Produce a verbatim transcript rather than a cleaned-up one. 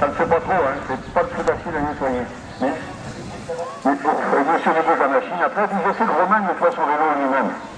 Ça ne fait pas trop, hein. C'est pas très facile à nettoyer. Mais, mais pour, euh, monsieur débouche la machine, après, je sais que Romain nettoie son vélo lui-même.